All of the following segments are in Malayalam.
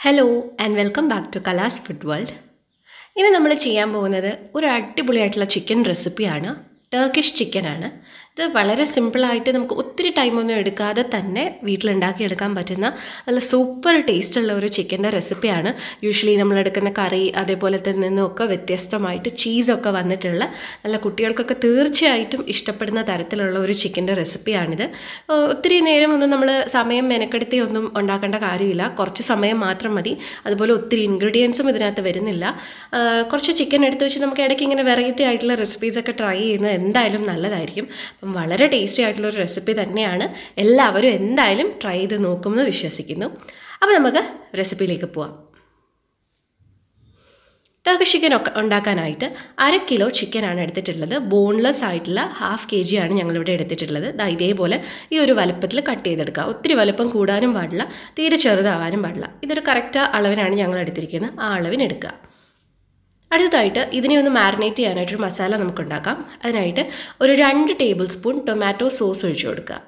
Hello and welcome back to Kala's food world. ഇനി നമ്മൾ ചെയ്യാൻ പോകുന്നത് ഒരു അടിപൊളിയായിട്ടുള്ള ചിക്കൻ റെസിപ്പിയാണ്. ടർക്കിഷ് ചിക്കനാണ്. ഇത് വളരെ സിമ്പിളായിട്ട് നമുക്ക് ഒത്തിരി ടൈമൊന്നും എടുക്കാതെ തന്നെ വീട്ടിലുണ്ടാക്കിയെടുക്കാൻ പറ്റുന്ന നല്ല സൂപ്പർ ടേസ്റ്റുള്ള ഒരു ചിക്കൻ്റെ റെസിപ്പിയാണ്. യൂഷ്വലി നമ്മളെടുക്കുന്ന കറി അതേപോലെ നിന്നൊക്കെ വ്യത്യസ്തമായിട്ട് ചീസൊക്കെ വന്നിട്ടുള്ള നല്ല കുട്ടികൾക്കൊക്കെ തീർച്ചയായിട്ടും ഇഷ്ടപ്പെടുന്ന തരത്തിലുള്ള ഒരു ചിക്കൻ്റെ റെസിപ്പിയാണിത്. ഒത്തിരി നേരമൊന്നും നമ്മൾ സമയം മെനക്കെടുത്തി ഒന്നും ഉണ്ടാക്കേണ്ട കാര്യമില്ല. കുറച്ച് സമയം മാത്രം മതി. അതുപോലെ ഒത്തിരി ഇൻഗ്രീഡിയൻസും ഇതിനകത്ത് വരുന്നില്ല. കുറച്ച് ചിക്കൻ എടുത്ത് വെച്ച് നമുക്ക് ഇടയ്ക്ക് ഇങ്ങനെ വെറൈറ്റി ആയിട്ടുള്ള റെസിപ്പീസൊക്കെ ട്രൈ ചെയ്യുന്നത് എന്തായാലും നല്ലതായിരിക്കും. അപ്പം വളരെ ടേസ്റ്റി ആയിട്ടുള്ളൊരു റെസിപ്പി തന്നെയാണ്. എല്ലാവരും എന്തായാലും ട്രൈ ചെയ്ത് നോക്കുമെന്ന് വിശ്വസിക്കുന്നു. അപ്പോൾ നമുക്ക് റെസിപ്പിയിലേക്ക് പോവാം. ടർക്കിഷ് ചിക്കൻ ഉണ്ടാക്കാനായിട്ട് 1/2 കിലോ ചിക്കനാണ് എടുത്തിട്ടുള്ളത്. ബോൺലെസ് ആയിട്ടുള്ള 1/2 kg ആണ് ഞങ്ങളിവിടെ എടുത്തിട്ടുള്ളത്. ഇതേപോലെ ഈ ഒരു വലുപ്പത്തിൽ കട്ട് ചെയ്തെടുക്കുക. ഒത്തിരി വലുപ്പം കൂടാനും പാടില്ല, തീരെ ചെറുതാവാനും പാടില്ല. ഇതൊരു കറക്റ്റ് അളവിനാണ് ഞങ്ങൾ എടുത്തിരിക്കുന്നത്. ആ അളവിനെടുക്കുക. അടുത്തതായിട്ട് ഇതിനെ ഒന്ന് മാരിനേറ്റ് ചെയ്യാനായിട്ടൊരു മസാല നമുക്ക് ഉണ്ടാക്കാം. അതിനായിട്ട് ഒരു 2 ടേബിൾ സ്പൂൺ ടൊമാറ്റോ സോസ് ഒഴിച്ചു കൊടുക്കുക.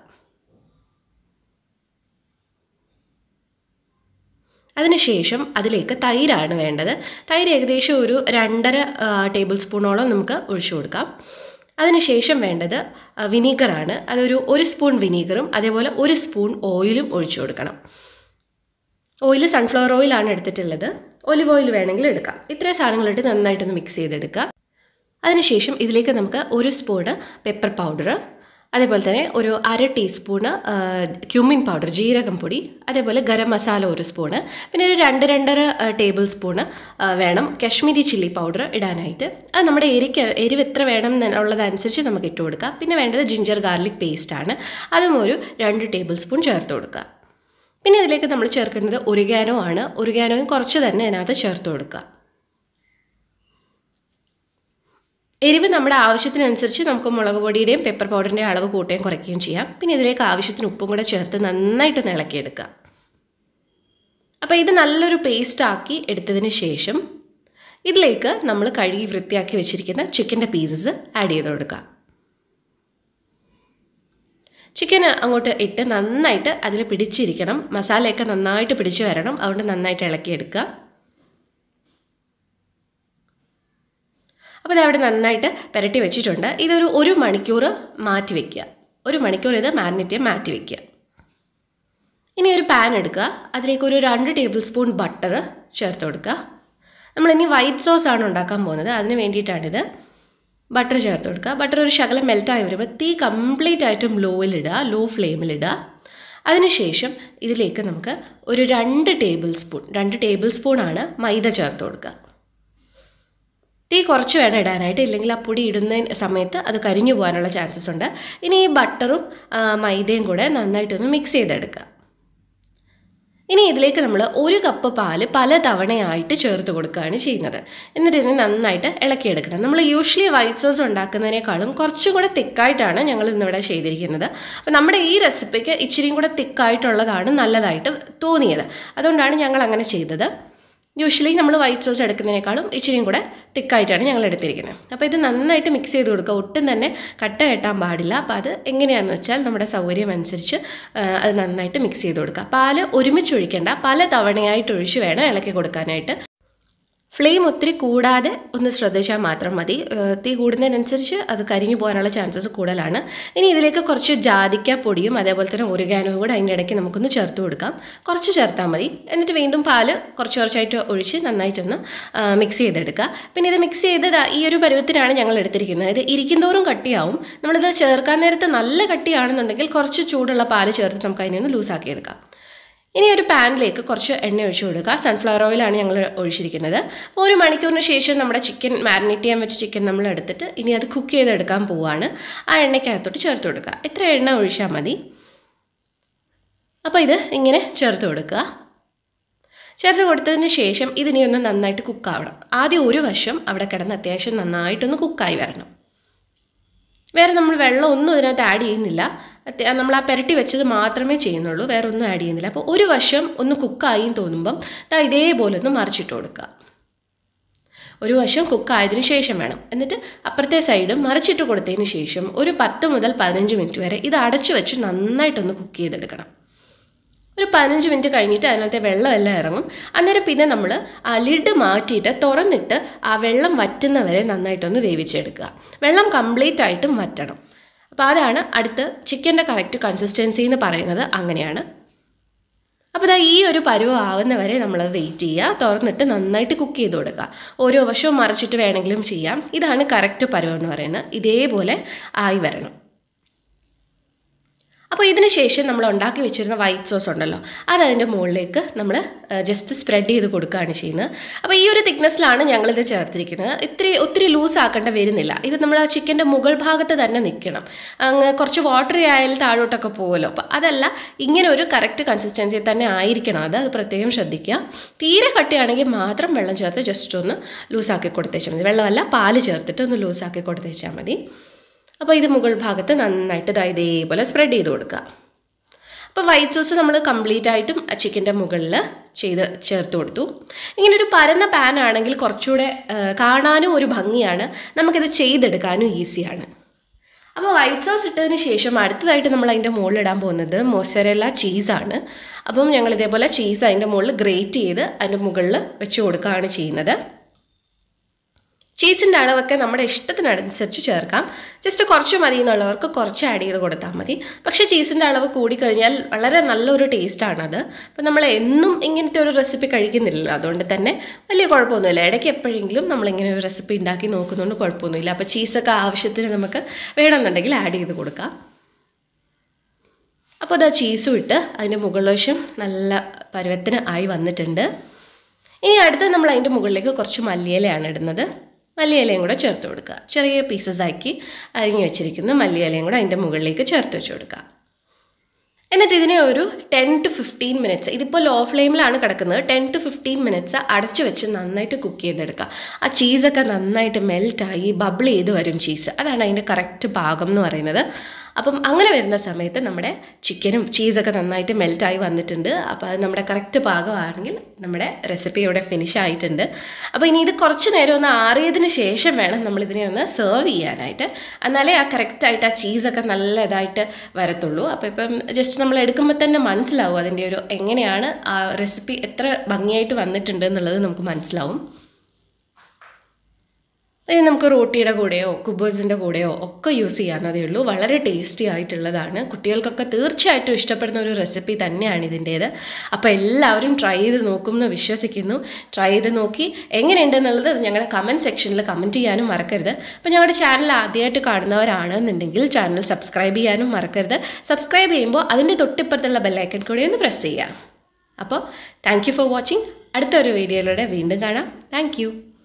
അതിനുശേഷം അതിലേക്ക് തൈരാണ് വേണ്ടത്. തൈര് ഏകദേശം ഒരു 2.5 ടേബിൾ സ്പൂണോളം നമുക്ക് ഒഴിച്ചു കൊടുക്കാം. അതിനുശേഷം വേണ്ടത് വിനീഗറാണ്. അതൊരു 1 സ്പൂൺ വിനീഗറും അതേപോലെ 1 സ്പൂൺ ഓയിലും ഒഴിച്ചു കൊടുക്കണം. ഓയിൽ സൺഫ്ലവർ ഓയിലാണ് എടുത്തിട്ടുള്ളത്. ഒലിവ് ഓയിൽ വേണമെങ്കിൽ എടുക്കാം. ഇത്രയും സാധനങ്ങളിട്ട് നന്നായിട്ടൊന്ന് മിക്സ് ചെയ്തെടുക്കുക. അതിനുശേഷം ഇതിലേക്ക് നമുക്ക് 1 സ്പൂണ് പെപ്പർ പൗഡർ, അതേപോലെ തന്നെ ഒരു 1/2 ടീസ്പൂണ് ക്യുമിൻ പൗഡർ, ജീരകം പൊടി, അതേപോലെ ഗരം മസാല 1 സ്പൂണ്, പിന്നെ ഒരു 2-2.5 ടേബിൾ സ്പൂണ് വേണം കശ്മീരി ചില്ലി പൗഡർ ഇടാനായിട്ട്. അത് നമ്മുടെ എരിവ് എത്ര വേണം എന്നുള്ളതനുസരിച്ച് നമുക്ക് ഇട്ട് കൊടുക്കുക. പിന്നെ വേണ്ടത് ജിഞ്ചർ ഗാർലിക് പേസ്റ്റാണ്. അതും ഒരു 2 ടേബിൾ സ്പൂൺ ചേർത്ത് കൊടുക്കുക. പിന്നെ ഇതിലേക്ക് നമ്മൾ ചേർക്കുന്നത് ഒറിഗാനോ ആണ്. ഒറിഗാനോയും കുറച്ച് തന്നെ അതിനകത്ത് ചേർത്ത് കൊടുക്കുക. എരിവ് നമ്മുടെ ആവശ്യത്തിനനുസരിച്ച് നമുക്ക് മുളക് പൊടിയുടെയും പെപ്പർ പൗഡറിൻ്റെയും അളവ് കൂട്ടുകയും കുറയ്ക്കുകയും ചെയ്യാം. പിന്നെ ഇതിലേക്ക് ആവശ്യത്തിന് ഉപ്പും കൂടെ ചേർത്ത് നന്നായിട്ട് ഇളക്കിയെടുക്കുക. അപ്പോൾ ഇത് നല്ലൊരു പേസ്റ്റ് ആക്കി എടുത്തതിന് ശേഷം ഇതിലേക്ക് നമ്മൾ കഴുകി വൃത്തിയാക്കി വെച്ചിരിക്കുന്ന ചിക്കൻ്റെ പീസസ് ആഡ് ചെയ്ത് കൊടുക്കുക. ചിക്കൻ അങ്ങോട്ട് ഇട്ട് നന്നായിട്ട് അതിൽ പിടിച്ചിരിക്കണം. മസാലയൊക്കെ നന്നായിട്ട് പിടിച്ച് വരണം. അതുകൊണ്ട് നന്നായിട്ട് ഇളക്കിയെടുക്കുക. അപ്പോൾ ഇതവിടെ നന്നായിട്ട് പുരട്ടി വെച്ചിട്ടുണ്ട്. ഇതൊരു 1 മണിക്കൂർ മാറ്റി വയ്ക്കുക. 1 മണിക്കൂർ ഇത് മാരിനേറ്റ് ചെയ്യാൻ മാറ്റി വയ്ക്കുക. ഇനി ഒരു പാൻ എടുക്കുക. അതിലേക്ക് ഒരു 2 ടേബിൾ സ്പൂൺ ബട്ടർ ചേർത്ത് കൊടുക്കുക. നമ്മളിനി വൈറ്റ് സോസ് ആണ് ഉണ്ടാക്കാൻ പോകുന്നത്. അതിന് വേണ്ടിയിട്ടാണിത്. ബട്ടർ ചേർത്ത് കൊടുക്കുക. ബട്ടർ ഒരു ശകലം മെൽറ്റായി വരുമ്പോൾ തീ കംപ്ലീറ്റ് ആയിട്ടും ലോ ഫ്ലെയിമിലിടുക. അതിനുശേഷം ഇതിലേക്ക് നമുക്ക് ഒരു 2 ടേബിൾ സ്പൂണാണ് മൈദ ചേർത്ത് കൊടുക്കുക. തീ കുറച്ച് വേണം ഇടാനായിട്ട്, ഇല്ലെങ്കിൽ ആ പൊടി ഇടുന്ന സമയത്ത് അത് കരിഞ്ഞു പോകാനുള്ള ചാൻസസ് ഉണ്ട്. ഇനി ഈ ബട്ടറും മൈദയും കൂടെ നന്നായിട്ടൊന്ന് മിക്സ് ചെയ്തെടുക്കുക. ഇനി ഇതിലേക്ക് നമ്മൾ 1 കപ്പ് പാല് പല തവണയായിട്ട് ചേർത്ത് കൊടുക്കുകയാണ് ചെയ്യുന്നത്. എന്നിട്ട് ഇതിനെ നന്നായിട്ട് ഇളക്കിയെടുക്കണം. നമ്മൾ യൂഷ്വലി വൈറ്റ് സോസ് ഉണ്ടാക്കുന്നതിനേക്കാളും കുറച്ചും കൂടെ തിക്കായിട്ടാണ് ഞങ്ങൾ ഇന്നിവിടെ ചെയ്തിരിക്കുന്നത്. അപ്പോൾ നമ്മുടെ ഈ റെസിപ്പിക്ക് ഇച്ചിരിയും കൂടെ തിക്കായിട്ടുള്ളതാണ് നല്ലതായിട്ട് തോന്നിയത്. അതുകൊണ്ടാണ് ഞങ്ങൾ അങ്ങനെ ചെയ്തത്. യൂഷ്വലി നമ്മൾ വൈറ്റ് സോസ് എടുക്കുന്നതിനേക്കാളും ഇച്ചിരിയും കൂടെ തിക്കായിട്ടാണ് ഞങ്ങൾ എടുത്തിരിക്കുന്നത്. അപ്പോൾ ഇത് നന്നായിട്ട് മിക്സ് ചെയ്ത് കൊടുക്കുക. ഒട്ടും തന്നെ കട്ട കെട്ടാൻ പാടില്ല. അപ്പോൾ അത് എങ്ങനെയാണെന്ന് വെച്ചാൽ നമ്മുടെ സൗകര്യം അനുസരിച്ച് അത് നന്നായിട്ട് മിക്സ് ചെയ്ത് കൊടുക്കുക. പാല് ഒരുമിച്ച് ഒഴിക്കേണ്ട, പല തവണയായിട്ട് ഒഴിച്ച് വേണം ഇളക്കി കൊടുക്കാനായിട്ട്. ഫ്ലെയിം ഒത്തിരി കൂടാതെ ഒന്ന് ശ്രദ്ധിച്ചാൽ മാത്രം മതി. തീ കൂടുന്നതിനനുസരിച്ച് അത് കരിഞ്ഞു പോകാനുള്ള ചാൻസസ് കൂടുതലാണ്. ഇനി ഇതിലേക്ക് കുറച്ച് ജാതിക്ക പൊടിയും അതേപോലെ തന്നെ ഒറിഗാനോയും കൂടെ അതിൻ്റെ ഇടയ്ക്ക് നമുക്കൊന്ന് ചേർത്ത് കൊടുക്കാം. കുറച്ച് ചേർത്താൽ മതി. എന്നിട്ട് വീണ്ടും പാല് കുറച്ചായിട്ട് ഒഴിച്ച് നന്നായിട്ടൊന്ന് മിക്സ് ചെയ്തെടുക്കുക. പിന്നെ ഇത് മിക്സ് ചെയ്ത് ഈ ഒരു പരുവത്തിനാണ് ഞങ്ങൾ എടുത്തിരിക്കുന്നത്. ഇത് ഇരിക്കുന്തോറും കട്ടിയാവും. നമ്മളിത് ചേർക്കാൻ നേരത്ത് നല്ല കട്ടിയാണെന്നുണ്ടെങ്കിൽ കുറച്ച് ചൂടുള്ള പാല് ചേർത്ത് നമുക്ക് അതിനെ ഒന്ന് ലൂസാക്കി എടുക്കാം. ഇനി ഒരു പാനിലേക്ക് കുറച്ച് എണ്ണ ഒഴിച്ചു കൊടുക്കുക. സൺഫ്ലവർ ഓയിലാണ് ഞങ്ങൾ ഒഴിച്ചിരിക്കുന്നത്. 1 മണിക്കൂറിന് ശേഷം നമ്മുടെ ചിക്കൻ മാരിനേറ്റ് ചെയ്യാൻ വെച്ച ചിക്കൻ നമ്മൾ എടുത്തിട്ട് ഇനി അത് കുക്ക് ചെയ്തെടുക്കാൻ പോവുകയാണ്. ആ എണ്ണയ്ക്കകത്തോട്ട് ചേർത്ത് കൊടുക്കുക. ഇത്ര എണ്ണ ഒഴിച്ചാൽ മതി. അപ്പോൾ ഇത് ഇങ്ങനെ ചേർത്ത് കൊടുക്കുക. ചേർത്ത് കൊടുത്തതിന് ശേഷം ഇതിനെ ഒന്ന് നന്നായിട്ട് കുക്കാവണം. ആദ്യം ഒരു വശം അവിടെ കിടന്ന് അത്യാവശ്യം നന്നായിട്ടൊന്ന് കുക്കായി വരണം. വേറെ നമ്മൾ വെള്ളമൊന്നും ഇതിനകത്ത് ആഡ് ചെയ്യുന്നില്ല. നമ്മൾ ആ പുരട്ടി വെച്ചത് മാത്രമേ ചെയ്യുന്നുള്ളൂ. വേറെ ഒന്നും ആഡ് ചെയ്യുന്നില്ല. അപ്പോൾ ഒരു വശം ഒന്ന് കുക്കായി തോന്നുമ്പം ഇതേപോലെ ഒന്ന് മറിച്ചിട്ട് കൊടുക്കുക. ഒരു വശം കുക്കായതിനു ശേഷം വേണം. എന്നിട്ട് അപ്പുറത്തെ സൈഡും മറിച്ചിട്ട് കൊടുത്തതിന് ശേഷം ഒരു 10 മുതൽ 15 മിനിറ്റ് വരെ ഇത് അടച്ചു വെച്ച് നന്നായിട്ടൊന്ന് കുക്ക് ചെയ്തെടുക്കണം. ഒരു 15 മിനിറ്റ് കഴിഞ്ഞിട്ട് അതിനകത്തെ വെള്ളമെല്ലാം ഇറങ്ങും. അന്നേരം പിന്നെ നമ്മൾ ആ ലിഡ് മാറ്റിയിട്ട് തുറന്നിട്ട് ആ വെള്ളം വറ്റുന്നവരെ നന്നായിട്ടൊന്ന് വേവിച്ചെടുക്കുക. വെള്ളം കംപ്ലീറ്റ് ആയിട്ടും വറ്റണം. അപ്പോൾ അതാണ് അടുത്ത ചിക്കൻ്റെ കറക്റ്റ് കൺസിസ്റ്റൻസി എന്ന് പറയുന്നത്. അങ്ങനെയാണ്. അപ്പോൾ ഈ ഒരു പരുവം ആവുന്നവരെ നമ്മൾ വെയിറ്റ് ചെയ്യുക. തുറന്നിട്ട് നന്നായിട്ട് കുക്ക് ചെയ്ത് കൊടുക്കുക. ഓരോ വശവും മറിച്ചിട്ട് വേണമെങ്കിലും ചെയ്യാം. ഇതാണ് കറക്റ്റ് പരുവം എന്ന് പറയുന്നത്. ഇതേപോലെ ആയി വരണം. അപ്പോൾ ഇതിന് ശേഷം നമ്മൾ ഉണ്ടാക്കി വെച്ചിരുന്ന വൈറ്റ് സോസ് ഉണ്ടല്ലോ, അതതിൻ്റെ മുകളിലേക്ക് നമ്മൾ ജസ്റ്റ് സ്പ്രെഡ് ചെയ്ത് കൊടുക്കുകയാണ് ചെയ്യുന്നത്. അപ്പോൾ ഈ ഒരു തിക്നെസ്സിലാണ് ഞങ്ങളിത് ചേർത്തിരിക്കുന്നത്. ഒത്തിരി ലൂസ് ആക്കേണ്ട വരുന്നില്ല. ഇത് നമ്മൾ ആ ചിക്കൻ്റെ മുകൾ ഭാഗത്ത് തന്നെ നിൽക്കണം. അങ്ങ് കുറച്ച് വാട്ടറി ആയാലും താഴോട്ടൊക്കെ പോകുമല്ലോ. അപ്പോൾ അതല്ല, ഇങ്ങനെ ഒരു കറക്റ്റ് കൺസിസ്റ്റൻസി തന്നെ ആയിരിക്കണം. അത് പ്രത്യേകം ശ്രദ്ധിക്കുക. തീരെ കട്ടിയാണെങ്കിൽ മാത്രം വെള്ളം ചേർത്ത് ജസ്റ്റ് ഒന്ന് ലൂസാക്കി കൊടുത്തേച്ചാൽ മതി. വെള്ളമല്ല, പാല് ചേർത്തിട്ട് ഒന്ന് ലൂസാക്കി കൊടുത്തേച്ചാൽ മതി. അപ്പോൾ ഇത് മുകൾ ഭാഗത്ത് നന്നായിട്ട് ഇതേപോലെ സ്പ്രെഡ് ചെയ്ത് കൊടുക്കുക. അപ്പോൾ വൈറ്റ് സോസ് നമ്മൾ കംപ്ലീറ്റ് ആയിട്ടും ചിക്കൻ്റെ മുകളിൽ ചേർത്ത് കൊടുത്തു. ഇങ്ങനൊരു പരന്ന പാൻ ആണെങ്കിൽ കുറച്ചുകൂടെ കാണാനും ഒരു ഭംഗിയാണ്, നമുക്കിത് ചെയ്തെടുക്കാനും ഈസിയാണ്. അപ്പോൾ വൈറ്റ് സോസ് ഇട്ടതിന് ശേഷം അടുത്തതായിട്ട് നമ്മൾ അതിൻ്റെ മുകളിലിടാൻ പോകുന്നത് മൊസറല്ല ചീസാണ്. അപ്പം ഞങ്ങൾ ഇതേപോലെ ചീസ് അതിൻ്റെ മുകളിൽ ഗ്രേറ്റ് ചെയ്ത് അതിൻ്റെ മുകളിൽ വെച്ച് കൊടുക്കുകയാണ് ചെയ്യുന്നത്. ചീസിൻ്റെ അളവൊക്കെ നമ്മുടെ ഇഷ്ടത്തിനനുസരിച്ച് ചേർക്കാം. ജസ്റ്റ് കുറച്ച് മതി എന്നുള്ളവർക്ക് കുറച്ച് ആഡ് ചെയ്ത് കൊടുത്താൽ മതി. പക്ഷേ ചീസിൻ്റെ അളവ് കൂടിക്കഴിഞ്ഞാൽ വളരെ നല്ലൊരു ടേസ്റ്റാണത്. അപ്പോൾ നമ്മൾ എന്നും ഇങ്ങനത്തെ ഒരു റെസിപ്പി കഴിക്കുന്നില്ലല്ലോ, അതുകൊണ്ട് തന്നെ വലിയ കുഴപ്പമൊന്നുമില്ല. ഇടയ്ക്ക് എപ്പോഴെങ്കിലും നമ്മളിങ്ങനെ ഒരു റെസിപ്പി ഉണ്ടാക്കി നോക്കുന്നതുകൊണ്ട് കുഴപ്പമൊന്നുമില്ല. അപ്പോൾ ചീസൊക്കെ ആവശ്യത്തിന് നമുക്ക് വേണമെന്നുണ്ടെങ്കിൽ ആഡ് ചെയ്ത് കൊടുക്കാം. അപ്പോൾ അത് ചീസും ഇട്ട് അതിൻ്റെ മുകൾ വശം നല്ല പരുവത്തിന് ആയി വന്നിട്ടുണ്ട്. ഇനി അടുത്ത് നമ്മൾ അതിൻ്റെ മുകളിലേക്ക് കുറച്ച് മല്ലിയിലയാണ് ഇടുന്നത്. മല്ലിയിലയും കൂടെ ചേർത്ത് കൊടുക്കുക. ചെറിയ പീസസ് ആക്കി അരിഞ്ഞു വെച്ചിരിക്കുന്ന മല്ലിയിലയും കൂടെ അതിൻ്റെ മുകളിലേക്ക് ചേർത്ത് വെച്ച് കൊടുക്കുക. എന്നിട്ട് ഇതിനെ ഒരു 10 to 15 മിനിറ്റ്സ്, ഇതിപ്പോൾ ലോ ഫ്ലെയിമിലാണ് കിടക്കുന്നത്, 10 to 15 മിനിറ്റ്സ് അടച്ചു വെച്ച് നന്നായിട്ട് കുക്ക് ചെയ്തെടുക്കുക. ആ ചീസൊക്കെ നന്നായിട്ട് മെൽറ്റായി ബബിൾ ചെയ്ത് വരും ചീസ്. അതാണ് അതിൻ്റെ കറക്റ്റ് പാകം എന്ന് പറയുന്നത്. അപ്പം അങ്ങനെ വരുന്ന സമയത്ത് നമ്മുടെ ചിക്കനും ചീസൊക്കെ നന്നായിട്ട് മെൽറ്റായി വന്നിട്ടുണ്ട്. അപ്പോൾ അത് നമ്മുടെ കറക്റ്റ് പാകമാണെങ്കിൽ നമ്മുടെ റെസിപ്പി ഇവിടെ ഫിനിഷ് ആയിട്ടുണ്ട്. അപ്പോൾ ഇനി ഇത് കുറച്ച് നേരം ഒന്ന് ആറിയതിന് ശേഷം വേണം നമ്മളിതിനെ ഒന്ന് സെർവ് ചെയ്യാനായിട്ട്. എന്നാലേ ആ കറക്റ്റായിട്ട് ആ ചീസൊക്കെ നല്ല ഇതായിട്ട് വരത്തുള്ളൂ. അപ്പോൾ ഇപ്പം ജസ്റ്റ് നമ്മൾ എടുക്കുമ്പോൾ തന്നെ മനസ്സിലാവും അതിൻ്റെ ഒരു എങ്ങനെയാണ് ആ റെസിപ്പി എത്ര ഭംഗിയായിട്ട് വന്നിട്ടുണ്ട് എന്നുള്ളത് നമുക്ക് മനസ്സിലാവും. ഇത് നമുക്ക് റോട്ടിയുടെ കൂടെയോ കുബേഴ്സിൻ്റെ കൂടെയോ ഒക്കെ യൂസ് ചെയ്യാവുന്നതേ ഉള്ളൂ. വളരെ ടേസ്റ്റി ആയിട്ടുള്ളതാണ്. കുട്ടികൾക്കൊക്കെ തീർച്ചയായിട്ടും ഇഷ്ടപ്പെടുന്ന ഒരു റെസിപ്പി തന്നെയാണ് ഇതിൻ്റേത്. അപ്പോൾ എല്ലാവരും ട്രൈ ചെയ്ത് നോക്കുമെന്ന് വിശ്വസിക്കുന്നു. ട്രൈ ചെയ്ത് നോക്കി എങ്ങനെയുണ്ടെന്നുള്ളത് ഞങ്ങളുടെ കമൻറ്റ് സെക്ഷനിൽ കമൻറ്റ് ചെയ്യാനും മറക്കരുത്. അപ്പോൾ ഞങ്ങളുടെ ചാനൽ ആദ്യമായിട്ട് കാണുന്നവരാണെന്നുണ്ടെങ്കിൽ ചാനൽ സബ്സ്ക്രൈബ് ചെയ്യാനും മറക്കരുത്. സബ്സ്ക്രൈബ് ചെയ്യുമ്പോൾ അതിൻ്റെ തൊട്ടിപ്പുറത്തുള്ള ബെല്ലൈക്കൺ കൂടി ഒന്ന് പ്രസ് ചെയ്യാം. അപ്പോൾ താങ്ക് യു ഫോർ വാച്ചിങ്. അടുത്തൊരു വീഡിയോയിലൂടെ വീണ്ടും കാണാം. Thank U.